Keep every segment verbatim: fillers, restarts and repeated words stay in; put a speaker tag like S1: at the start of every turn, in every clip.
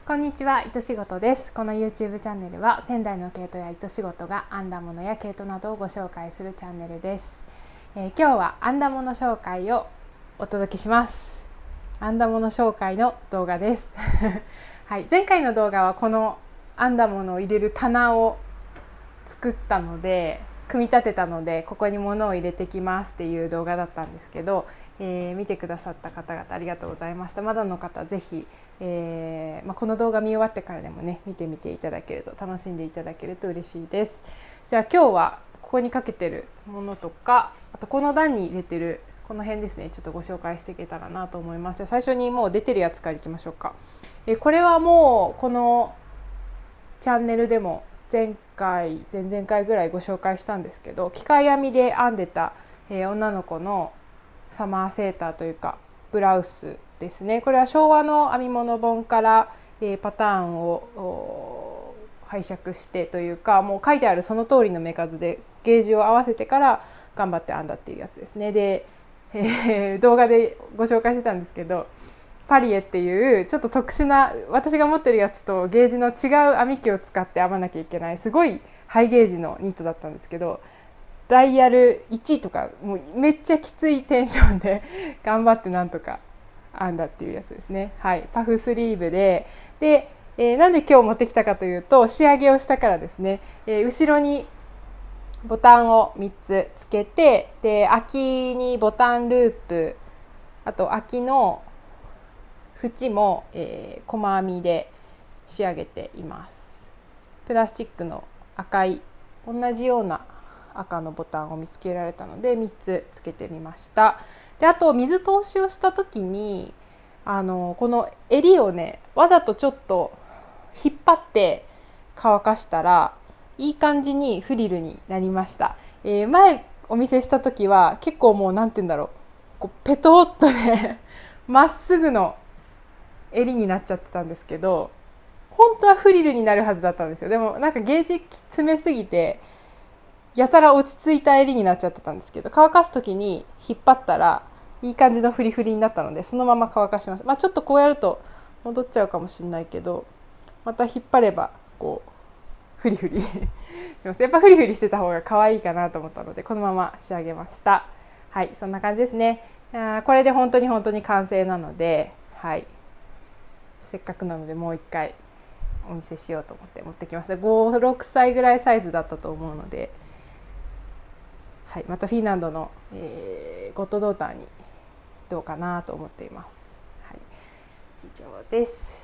S1: こんにちは、糸仕事です。この YouTube チャンネルは仙台の毛糸や糸仕事が編んだものや毛糸などをご紹介するチャンネルです。えー、今日は編んだもの紹介をお届けします。編んだもの紹介の動画です。はい、前回の動画はこの編んだものを入れる棚を作ったので、組み立てたのでここに物を入れてきますっていう動画だったんですけど、えー、見てくださった方々ありがとうございました。まだの方ぜひ、えーまあ、この動画見終わってからでもね見てみていただけると楽しんでいただけると嬉しいです。じゃあ今日はここにかけてるものとか、あとこの段に入れてるこの辺ですね、ちょっとご紹介していけたらなと思います。じゃあ最初にもう出てるやつからいきましょうか。えー、これはもうこのチャンネルでも前回前々回ぐらいご紹介したんですけど、機械編みで編んでた、えー、女の子のサマーセーターというかブラウスですね。これは昭和の編み物本から、えー、パターンを拝借してというか、もう書いてあるその通りの目数でゲージを合わせてから頑張って編んだっていうやつですね。で、えー、動画でご紹介してたんですけど、パリエっていうちょっと特殊な、私が持ってるやつとゲージの違う編み機を使って編まなきゃいけないすごいハイゲージのニットだったんですけど、ダイヤルいちとかもうめっちゃきついテンションで頑張ってなんとか編んだっていうやつですね。はい、パフスリーブでで、えー、なんで今日持ってきたかというと、仕上げをしたからですね。えー、後ろにボタンをみっつつけて、で秋にボタンループ、あと秋の縁も、えー、細編みで仕上げています。プラスチックの赤い同じような赤のボタンを見つけられたのでみっつつけてみました。であと水通しをした時にあのこの襟をねわざとちょっと引っ張って乾かしたらいい感じにフリルになりました。えー、前お見せした時は結構もうなんて言うんだろう、こうペトッとねまっすぐの襟になっちゃってたんですけど、本当はフリルになるはずだったんですよ。でもなんかゲージ詰めすぎてやたら落ち着いた襟になっちゃってたんですけど、乾かす時に引っ張ったらいい感じのフリフリになったのでそのまま乾かします。まあちょっとこうやると戻っちゃうかもしれないけど、また引っ張ればこうフリフリします。やっぱフリフリしてた方が可愛いかなと思ったのでこのまま仕上げました。はい、そんな感じですね。あ、これで本当に本当に完成なので、はい、せっかくなのでもう一回お見せしようと思って持ってきました。ご、ろくさいぐらいサイズだったと思うので、はい、またフィンランドの、えー、ゴットドーターにどうかなと思っています。はい、以上です。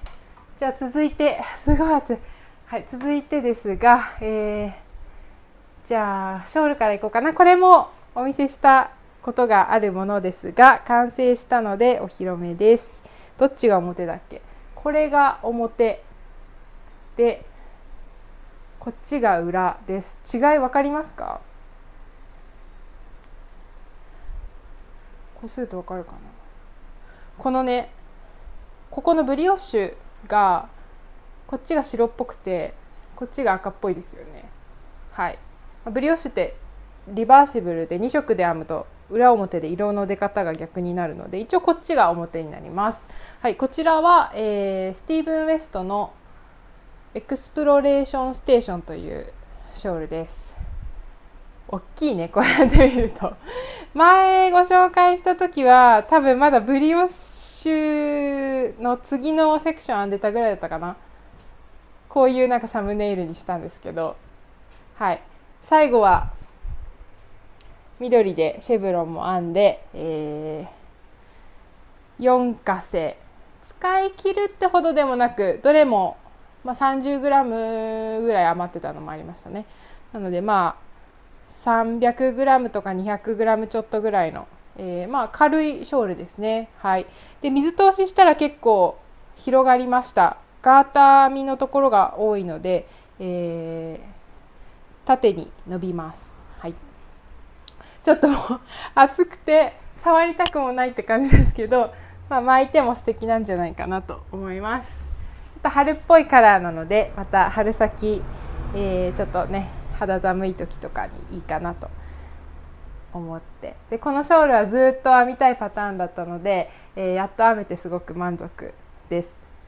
S1: じゃあ続いて、すごい暑い。はい、続いてですが、えー、じゃあショールからいこうかな。これもお見せしたことがあるものですが完成したのでお披露目です。どっちが表だっけ？これが表でこっちが裏です。違い分かりますか？こうすると分かるかな。このね、ここのブリオッシュがこっちが白っぽくてこっちが赤っぽいですよね。はい、ブリオッシュってリバーシブルでに色で編むと裏表で色の出方が逆になるので、一応こっちが表になります。はい、こちらは、えー、スティーブン・ウェストのエクスプロレーションステーションというショールです。大きいね、こうやって見ると。前ご紹介した時は多分まだブリオッシュの次のセクション編んでたぐらいだったかな。こういうなんかサムネイルにしたんですけど、はい、最後は緑でシェブロンも編んで、えー、よんかせ使い切るってほどでもなく、どれも、まあ、さんじゅうグラム ぐらい余ってたのもありましたね。なのでまあさんびゃくグラム とか にひゃくグラム ちょっとぐらいの、えー、まあ軽いショールですね。はい、で水通ししたら結構広がりました。ガーター編みのところが多いので、えー、縦に伸びます。はい、ちょっともう暑くて触りたくもないって感じですけど、まあ、巻いても素敵なんじゃないかなと思います。ちょっと春っぽいカラーなのでまた春先、えー、ちょっとね肌寒い時とかにいいかなと思って、でこのショールはずっと編みたいパターンだったので、えー、やっと編めてすごく満足です。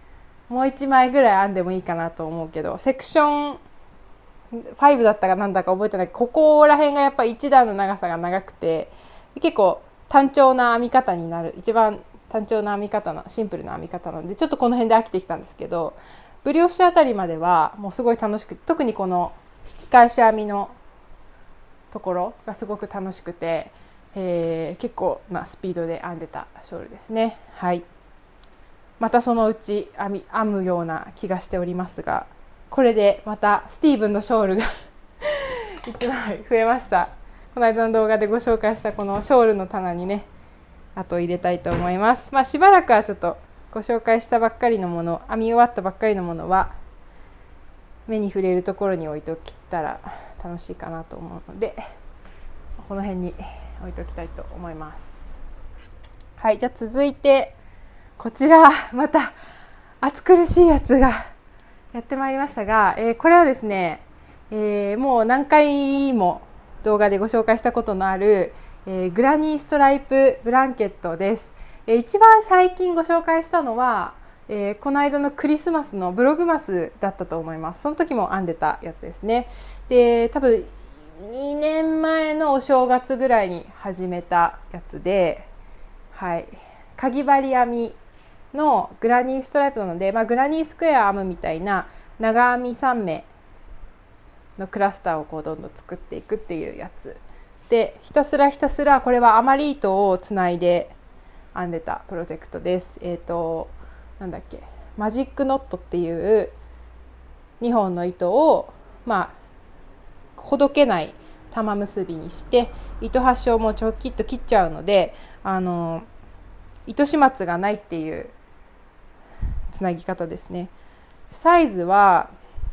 S1: もういちまいぐらい編んでもいいかなと思うけど、セクションごだったかなんだか覚えてないけど、ここら辺がやっぱりいち段の長さが長くて結構単調な編み方になる、一番単調な編み方のシンプルな編み方なので、ちょっとこの辺で飽きてきたんですけど、ブリオッシュあたりまではもうすごい楽しくて、特にこの引き返し編みのところがすごく楽しくて、えー、結構なスピードで編んでたショールですね。はい、またそのうち編み編むような気がしておりますが、これでまたスティーブンのショールがいちまい増えました。この間の動画でご紹介したこのショールの棚にね、あと入れたいと思います。まあ、しばらくはちょっとご紹介したばっかりのもの、編み終わったばっかりのものは目に触れるところに置いておきたら楽しいかなと思うので、この辺に置いておきたいと思います。はい、じゃあ続いてこちら、また暑苦しいやつがやってまいりましたが、えー、これはですね、えー、もう何回も動画でご紹介したことのある、えー、グラニーストライプブランケットです。えー、一番最近ご紹介したのは、えー、この間のクリスマスのブログマスだったと思います。その時も編んでたやつですね。で、多分にねんまえのお正月ぐらいに始めたやつで、はい、かぎ針編みのグラニーストライプなので、まあ、グラニースクエア編むみたいな長編みさんめいのクラスターをこうどんどん作っていくっていうやつで、ひたすらひたすらこれは余り糸をつないで編んでたプロジェクトです。えっとなんだっけ、マジックノットっていうにほんの糸をまあほどけない玉結びにして、糸端をもうちょきっと切っちゃうので、あの糸始末がないっていうつなぎ方ですね。サイズは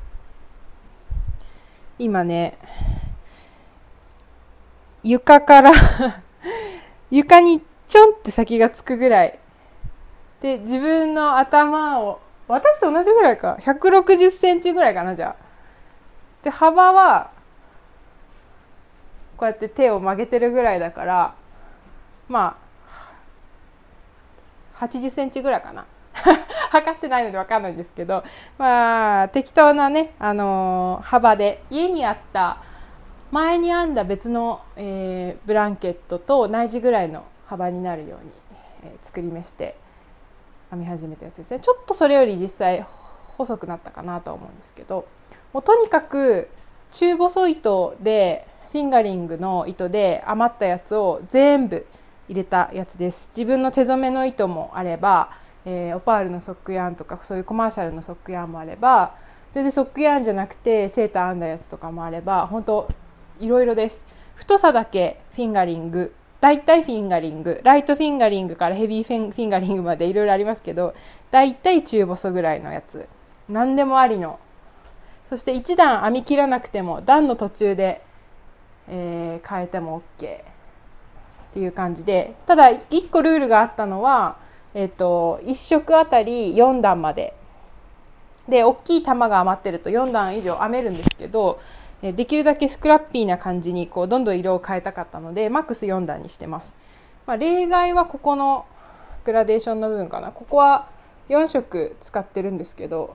S1: 今ね、床から床にちょんって先がつくぐらいで、自分の頭を、私と同じぐらいか、ひゃくろくじゅっセンチぐらいかな。じゃあで、幅はこうやって手を曲げてるぐらいだから、まあはちじゅっセンチぐらいかな測ってないので分かんないんですけど、まあ適当なね、あのー、幅で家にあった前に編んだ別の、えー、ブランケットと同じぐらいの幅になるように、えー、作り目して編み始めたやつですね。ちょっとそれより実際細くなったかなとは思うんですけど、もうとにかく中細糸でフィンガリングの糸で余ったやつを全部入れたやつです。自分の手染めの糸もあれば、えー、オパールのソックヤーンとかそういうコマーシャルのソックヤーンもあれば、全然ソックヤーンじゃなくてセーター編んだやつとかもあれば、本当いろいろです。太さだけフィンガリング、だいたいフィンガリング、ライトフィンガリングからヘビーフィンガリングまでいろいろありますけど、だいたい中細ぐらいのやつ、何でもありの。そしていち段編み切らなくても段の途中で、えー、変えても OK っていう感じで、ただいっこルールがあったのは、えー、といっ色あたりよん段までで、大きい玉が余ってるとよん段以上編めるんですけど、できるだけスクラッピーな感じにこうどんどん色を変えたかったので、マックスよん段にしてます。まあ、例外はここのグラデーションの部分かな。ここはよん色使ってるんですけど、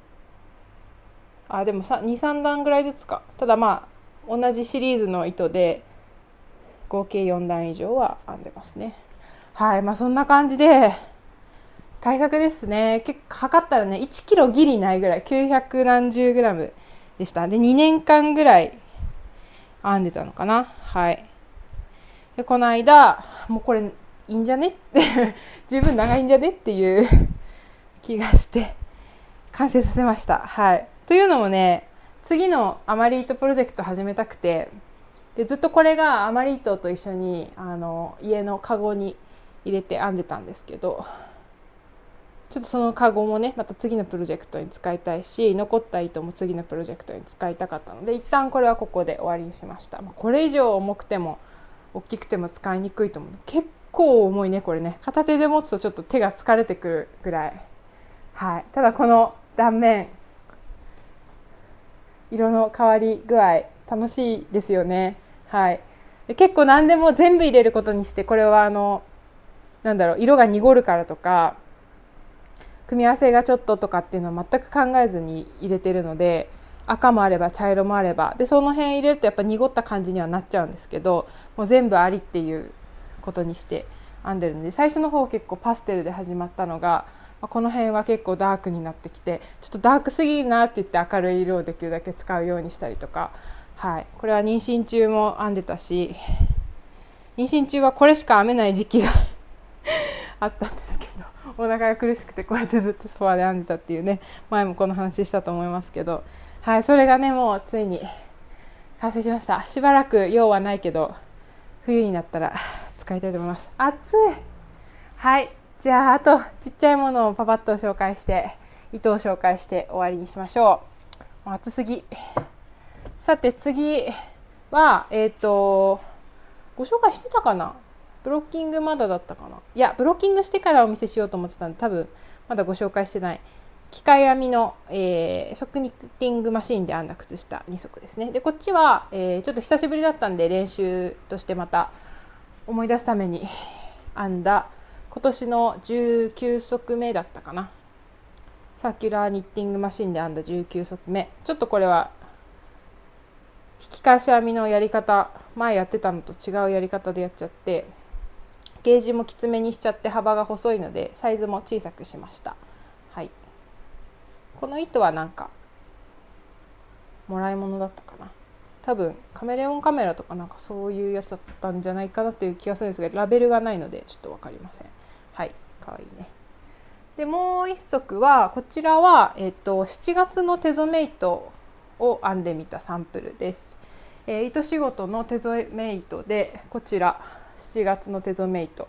S1: あでもにさん段ぐらいずつか。ただまあ同じシリーズの糸で合計よん段以上は編んでますね。はい、まあそんな感じで対策ですね。結構測ったらねいちキロギリないぐらい、きゅうひゃくなんじゅうグラムでした。でにねんかんぐらい編んでたのかな。はい。でこの間もうこれいいんじゃねって十分長いんじゃねっていう気がして完成させました。はい。というのもね、次のアマリートプロジェクト始めたくて、でずっとこれがアマリートと一緒にあの家のカゴに入れて編んでたんですけど、ちょっとそのカゴもねまた次のプロジェクトに使いたいし、残った糸も次のプロジェクトに使いたかったので、一旦これはここで終わりにしました。これ以上重くても大きくても使いにくいと思う。結構重いねこれね。片手で持つとちょっと手が疲れてくるぐらい。はい。ただこの断面、色の変わり具合楽しいですよね。はい。で結構何でも全部入れることにして、これはあのなんだろう、色が濁るからとか組み合わせがちょっととかっていうのは全く考えずに入れてるので、赤もあれば茶色もあればで、その辺入れるとやっぱ濁った感じにはなっちゃうんですけど、もう全部ありっていうことにして編んでるので、最初の方結構パステルで始まったのが、この辺は結構ダークになってきて、ちょっとダークすぎるなって言って明るい色をできるだけ使うようにしたりとか、はい、これは妊娠中も編んでたし、妊娠中はこれしか編めない時期があったんですけど、お腹が苦しくてこうやってずっとソファーで編んでたっていうね、前もこの話したと思いますけど、はい、それがねもうついに完成しました。しばらく用はないけど冬になったら使いたいと思います。暑い。はい、じゃああとちっちゃいものをパパッと紹介して糸を紹介して終わりにしましょう。もう暑すぎ。さて次はえっとご紹介してたかな。ブロッキングまだだったかな。いやブロッキングしてからお見せしようと思ってたんで、多分まだご紹介してない機械編みの、えー、即ニッティングマシンで編んだ靴下に足ですね。でこっちは、えー、ちょっと久しぶりだったんで練習としてまた思い出すために編んだ今年のじゅうきゅう足目だったかな。サーキュラーニッティングマシンで編んだじゅうきゅう足目。ちょっとこれは引き返し編みのやり方、前やってたのと違うやり方でやっちゃって、ゲージもきつめにしちゃって幅が細いのでサイズも小さくしました。はい、この糸はなんかもらい物だったかな。多分カメレオンカメラとかなんかそういうやつだったんじゃないかなっていう気がするんですが、ラベルがないのでちょっと分かりません。はい、かわいいね。でもう一足はこちらは、えー、としちがつの手染め糸を編んでみたサンプルです。えー、糸仕事の手染め糸で、こちらしちがつの手染め糸、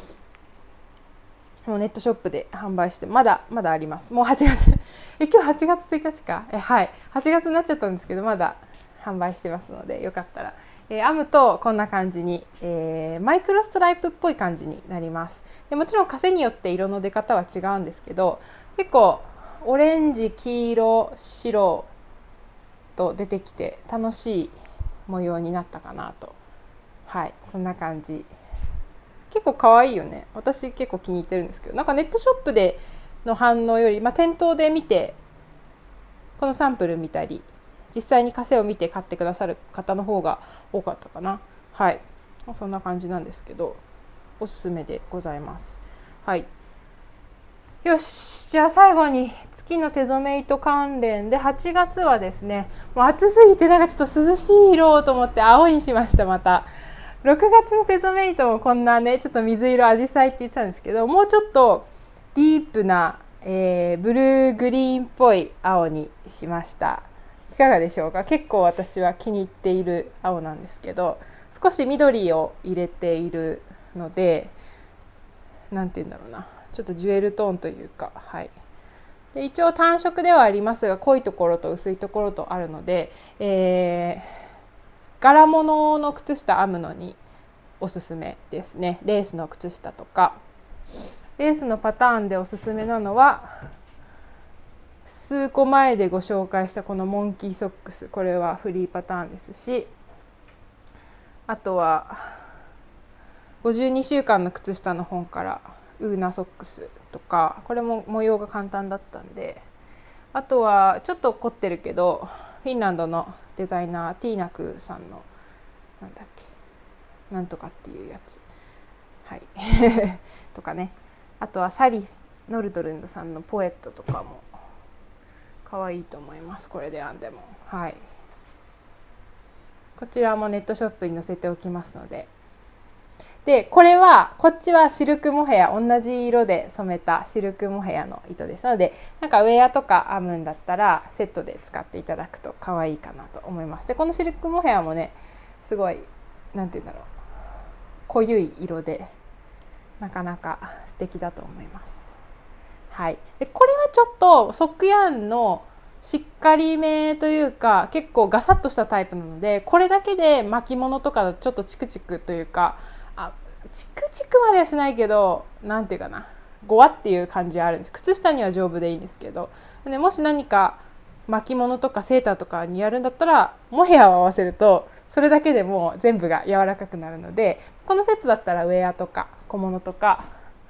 S1: もうネットショップで販売して、まだまだあります。もうはちがつえ今日はちがつついたちか、えはいはちがつになっちゃったんですけど、まだ販売してますので、よかったら、えー、編むとこんな感じに、えー、マイクロストライプっぽい感じになります。でもちろん枷によって色の出方は違うんですけど、結構オレンジ、黄色、白と出てきて楽しい模様になったかなと。はい、こんな感じ。結構可愛いよね。私結構気に入ってるんですけど、なんかネットショップでの反応より、まあ、店頭で見てこのサンプル見たり、実際に枷を見て買ってくださる方の方が多かったかな。はい、そんな感じなんですけど、おすすめでございます。はい、よし、じゃあ最後に月の手染め糸関連で、はちがつはですね、もう暑すぎてなんかちょっと涼しい色をと思って青にしました。またろくがつの手染め糸もこんなね、ちょっと水色アジサイって言ってたんですけど、もうちょっとディープな、えー、ブルーグリーンっぽい青にしました。いかがでしょうか。結構私は気に入っている青なんですけど、少し緑を入れているので、なんて言うんだろうな、ちょっとジュエルトーンというか、はい、で一応単色ではありますが、濃いところと薄いところとあるので、えー柄物の靴下編むのにおすすめですね。レースの靴下とか、レースのパターンでおすすめなのは、数個前でご紹介したこのモンキーソックス、これはフリーパターンですし、あとはごじゅうにしゅうかんの靴下の本からウーナソックスとか、これも模様が簡単だったんで、あとはちょっと凝ってるけどフィンランドのデザイナーティーナクさんのなんだっけなんとかっていうやつ、はいとかね。あとはサリス・ノルドルンドさんのポエットとかも可愛いと思います。これで編んでも、はい、こちらもネットショップに載せておきますので。でこれはこっちはシルクモヘア、同じ色で染めたシルクモヘアの糸ですので、なんかウェアとか編むんだったらセットで使っていただくと可愛いかなと思います。でこのシルクモヘアもね、すごいなんて言うんだろう、濃ゆい色でなかなか素敵だと思います。はい、でこれはちょっとソックヤンのしっかりめというか、結構ガサッとしたタイプなので、これだけで巻物とかだとちょっとチクチクというか、あチクチクまではしないけど、なんていうかな、ゴワっていう感じはあるんです。靴下には丈夫でいいんですけど、でもし何か巻物とかセーターとかにやるんだったらモヘアを合わせるとそれだけでもう全部が柔らかくなるので、このセットだったらウェアとか小物とか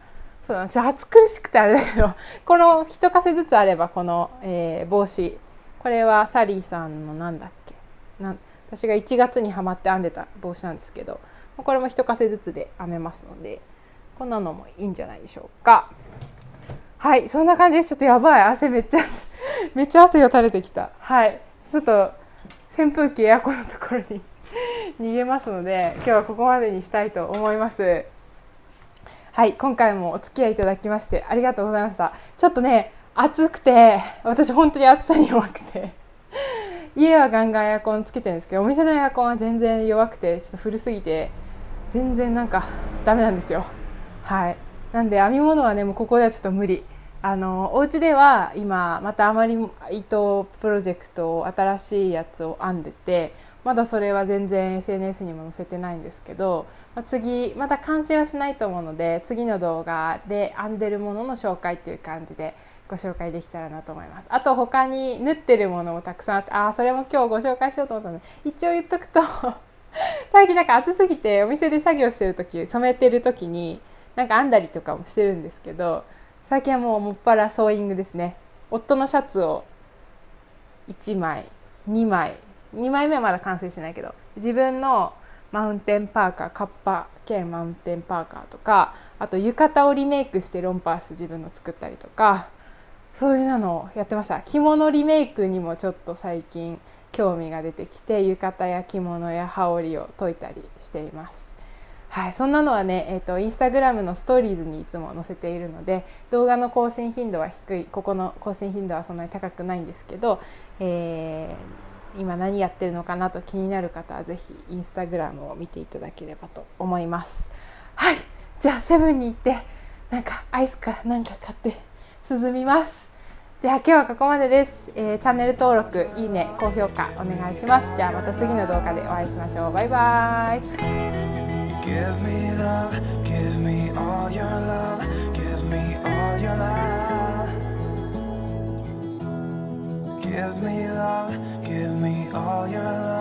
S1: そうだ、ちょっと暑苦しくてあれだけどこの一傘ずつあればこの、えー、帽子、これはサリーさんのなんだっけなん私がいちがつにハマって編んでた帽子なんですけど、これも一傘ずつで編めますので、こんなのもいいんじゃないでしょうか。はい、そんな感じです。ちょっとやばい、汗めっちゃめっちゃ汗が垂れてきた。はい、ちょっと扇風機エアコンのところに逃げますので、今日はここまでにしたいと思います。はい、今回もお付き合いいただきましてありがとうございました。ちょっとね、暑くて、私本当に暑さに弱くて家はガンガンエアコンつけてるんですけど、お店のエアコンは全然弱くて、ちょっと古すぎて全然なんかダメなんですよ。はい、なんで編み物はね、もうここではちょっと無理。あのお家では今またあまり糸プロジェクトを新しいやつを編んでて、まだそれは全然 エスエヌエス にも載せてないんですけど、まあ、次また完成はしないと思うので、次の動画で編んでるものの紹介っていう感じでご紹介できたらなと思います。あと他に縫ってるものもたくさんあって、ああそれも今日ご紹介しようと思ったので一応言っとくと最近なんか暑すぎてお店で作業してる時、染めてる時になんか編んだりとかもしてるんですけど、最近はもうもっぱらソーイングですね。夫のシャツをいちまいにまいにまいめはまだ完成してないけど、自分のマウンテンパーカー、カッパ兼マウンテンパーカーとか、あと浴衣をリメイクしてロンパース自分の作ったりとか、そういうのをやってました。着物リメイクにもちょっと最近興味が出てきて、浴衣や着物や羽織を解いたりしています。はい、そんなのはね、えーと、インスタグラムのストーリーズにいつも載せているので、動画の更新頻度は低い、ここの更新頻度はそんなに高くないんですけど、えー今何やってるのかなと気になる方はぜひインスタグラムを見ていただければと思います。はい、じゃあセブンに行ってなんかアイスかなんか買って涼みます。じゃあ今日はここまでです。えー、チャンネル登録、いいね、高評価お願いします。じゃあまた次の動画でお会いしましょう。バイバーイ。Give me love, give me all your love, give me all your love. Give me love, give me all your love.